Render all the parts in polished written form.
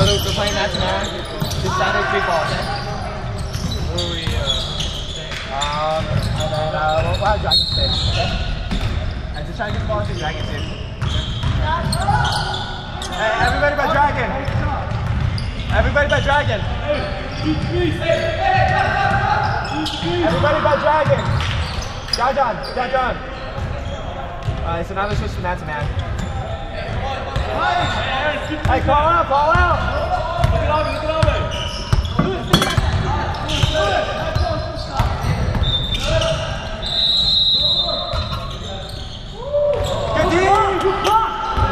we're playing that tonight. This Saturday, big ball, okay? And then we'll have Dragon Stick, okay? And just try to get the ball to Dragon Stick. Hey, everybody but Dragon! Everybody but Dragon! Everybody but Dragon! John. Alright, so now let's switch from man to man. Hey, call out! Look it over! Good deal! Good block!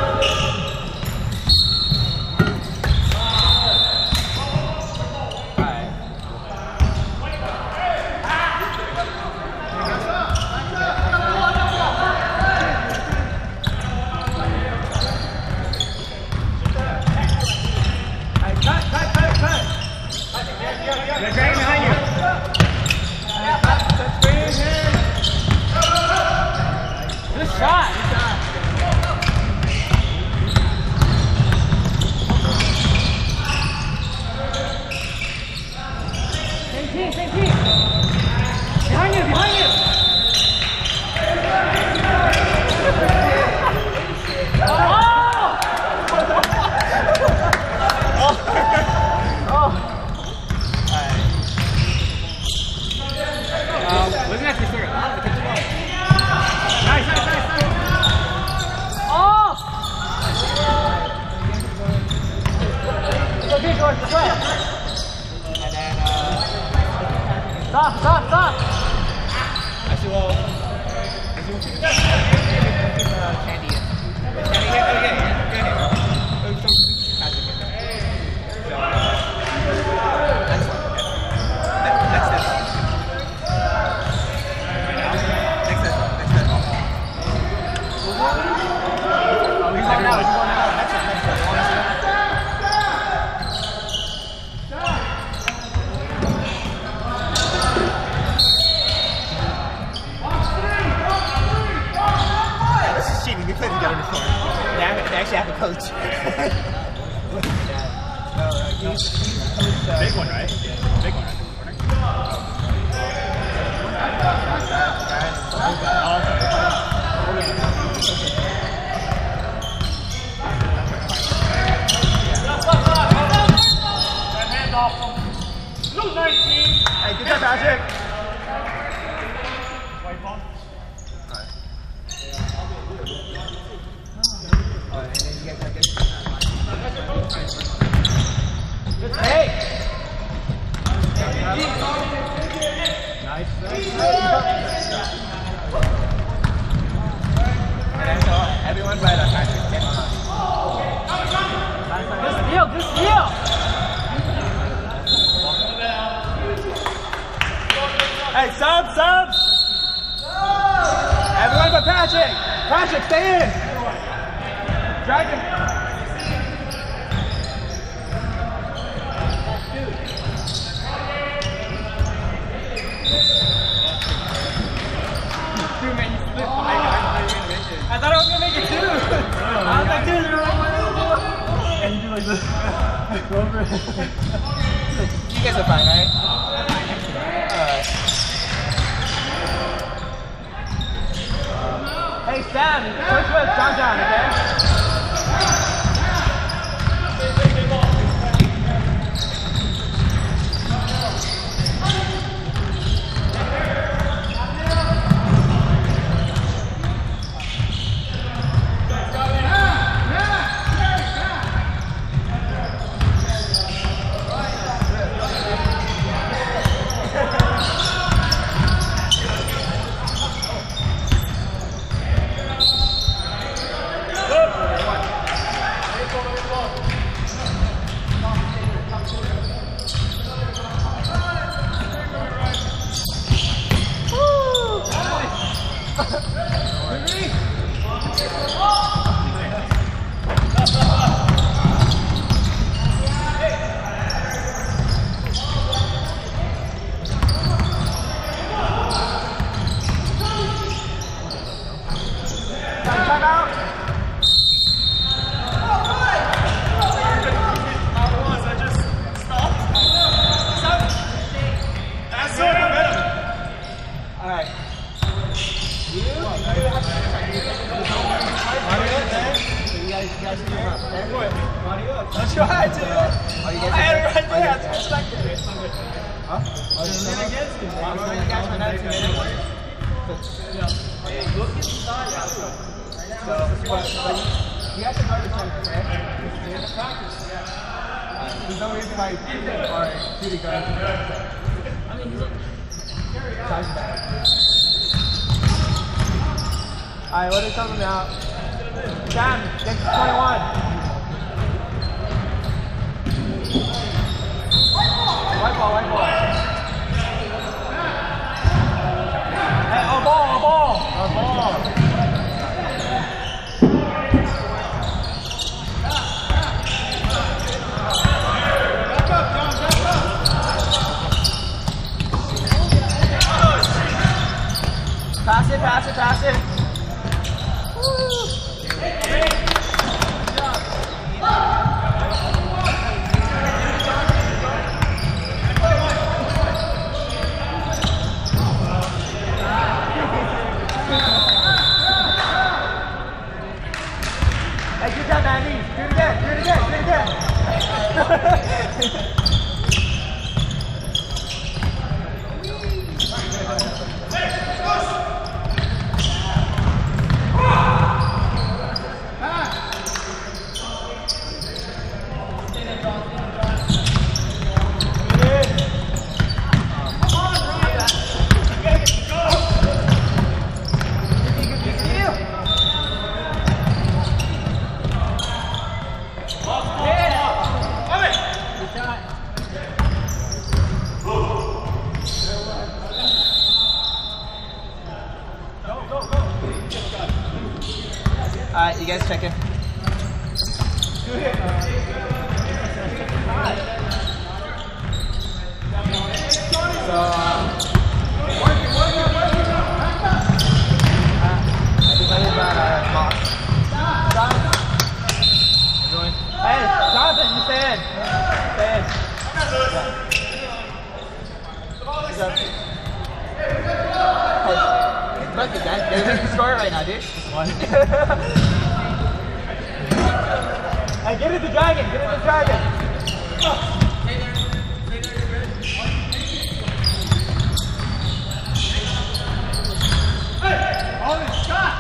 Stop! Actually, well, Candy. They actually have a coach. Big one, right? Big one, right? Hand off from Blue 19. Hey, good job, Patrick. White ball. Hey! Nice. And so everyone by the Patrick came on. Good steal! Hey, subs! Everyone but Patrick! Patrick, stay in! Dragon! I thought I was gonna make it two! I was like, dude, you're right. And you do like this. Go over it. You guys are fine, right? Alright. Hey, Sam, switch with John, okay? Don't try to. Oh, you get it right there. I expected it. Huh? Oh, you're going against it. I'm going against my 19 minutes. Look inside. So, you have to guard the center, okay? You have to practice. There's no reason why you are shooting guard. I mean, look. Alright, what are you talking about? Sam, get to 21. White ball. Hey, a ball. Pass it. Woo. Hey, good job, Andy. Do it again. Alright, you guys check in. Hey, Jonathan, you stay in. Look at that. They're losing the score right now, dude. Hey, get in the dragon. Hey, on the shot.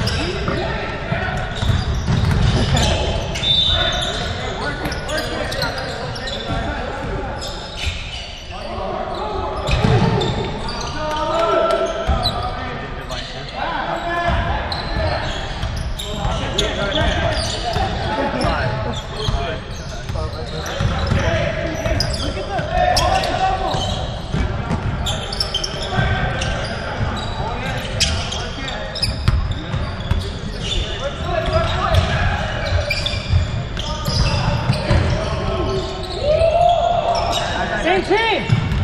Same team!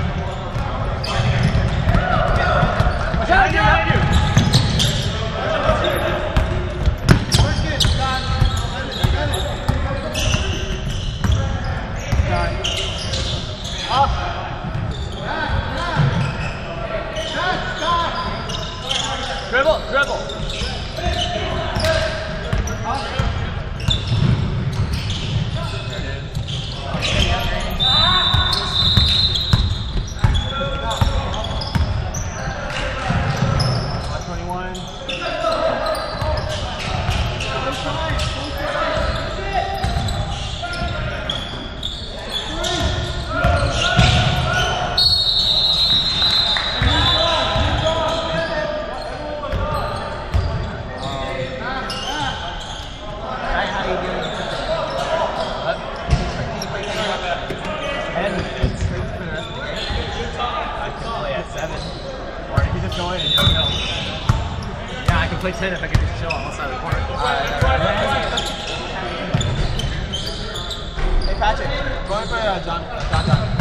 Watch out, behind you! Up! Dribble! Yeah, I can play 10 if I can just chill on one side of the corner. Hey Patrick, going for John.